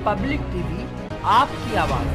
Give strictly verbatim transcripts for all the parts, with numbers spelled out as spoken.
Public TV, आपकी आवाज।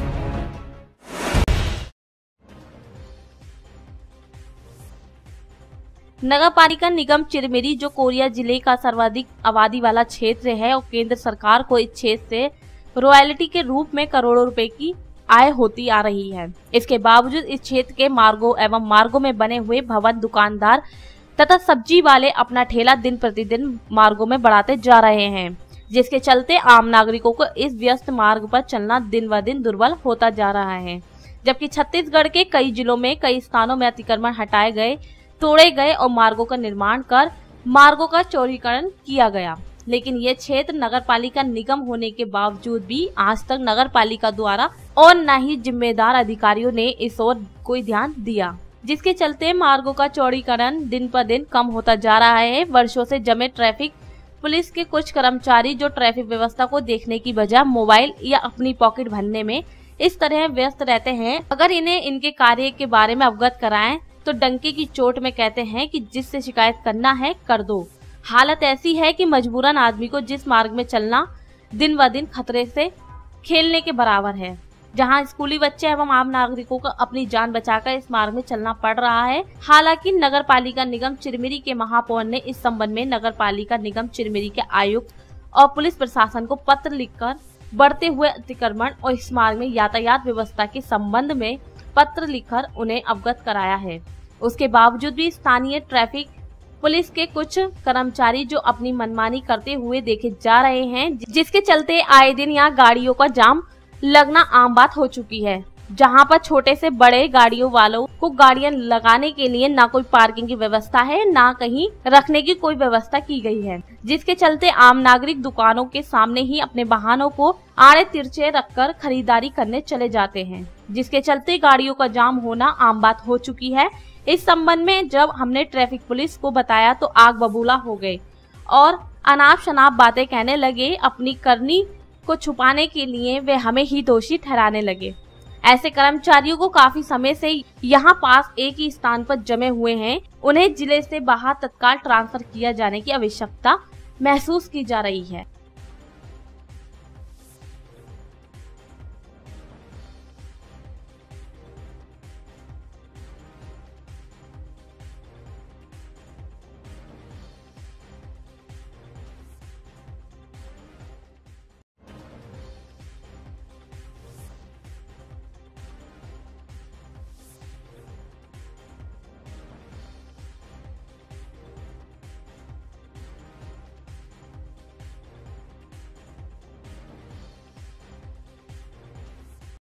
नगर पालिका निगम चिरमिरी, जो कोरिया जिले का सर्वाधिक आबादी वाला क्षेत्र है और केंद्र सरकार को इस क्षेत्र से रॉयल्टी के रूप में करोड़ों रुपए की आय होती आ रही है। इसके बावजूद इस क्षेत्र के मार्गों एवं मार्गों में बने हुए भवन, दुकानदार तथा सब्जी वाले अपना ठेला दिन प्रतिदिन मार्गों में बढ़ाते जा रहे हैं, जिसके चलते आम नागरिकों को इस व्यस्त मार्ग पर चलना दिन ब दिन दुर्बल होता जा रहा है। जबकि छत्तीसगढ़ के कई जिलों में कई स्थानों में अतिक्रमण हटाए गए, तोड़े गए और मार्गों का निर्माण कर मार्गों का चौड़ीकरण किया गया, लेकिन ये क्षेत्र नगर पालिका निगम होने के बावजूद भी आज तक नगर पालिका द्वारा और न ही जिम्मेदार अधिकारियों ने इस ओर कोई ध्यान दिया, जिसके चलते मार्गों का चौड़ीकरण दिन पर दिन कम होता जा रहा है। वर्षों से जमे ट्रैफिक पुलिस के कुछ कर्मचारी जो ट्रैफिक व्यवस्था को देखने की बजाय मोबाइल या अपनी पॉकेट भरने में इस तरह व्यस्त रहते हैं। अगर इन्हें इनके कार्य के बारे में अवगत कराएं तो डंके की चोट में कहते हैं कि जिससे शिकायत करना है कर दो। हालत ऐसी है कि मजबूरन आदमी को जिस मार्ग में चलना दिन ब दिन खतरे से खेलने के बराबर है, जहां स्कूली बच्चे एवं आम नागरिकों को अपनी जान बचाकर इस मार्ग में चलना पड़ रहा है। हालांकि नगर पालिका निगम चिरमिरी के महापौर ने इस संबंध में नगर पालिका निगम चिरमिरी के आयुक्त और पुलिस प्रशासन को पत्र लिखकर बढ़ते हुए अतिक्रमण और इस मार्ग में यातायात व्यवस्था के संबंध में पत्र लिखकर उन्हें अवगत कराया है। उसके बावजूद भी स्थानीय ट्रैफिक पुलिस के कुछ कर्मचारी जो अपनी मनमानी करते हुए देखे जा रहे हैं, जिसके चलते आए दिन यहाँ गाड़ियों का जाम लगना आम बात हो चुकी है, जहां पर छोटे से बड़े गाड़ियों वालों को गाड़ियां लगाने के लिए ना कोई पार्किंग की व्यवस्था है, ना कहीं रखने की कोई व्यवस्था की गई है, जिसके चलते आम नागरिक दुकानों के सामने ही अपने वाहनों को आड़े तिरछे रखकर खरीदारी करने चले जाते हैं, जिसके चलते गाड़ियों का जाम होना आम बात हो चुकी है। इस संबंध में जब हमने ट्रैफिक पुलिस को बताया तो आग बबूला हो गए और अनाप शनाप बातें कहने लगे। अपनी करनी को छुपाने के लिए वे हमें ही दोषी ठहराने लगे। ऐसे कर्मचारियों को काफी समय से यहाँ पास एक ही स्थान पर जमे हुए हैं, उन्हें जिले से बाहर तत्काल ट्रांसफर किया जाने की आवश्यकता महसूस की जा रही है।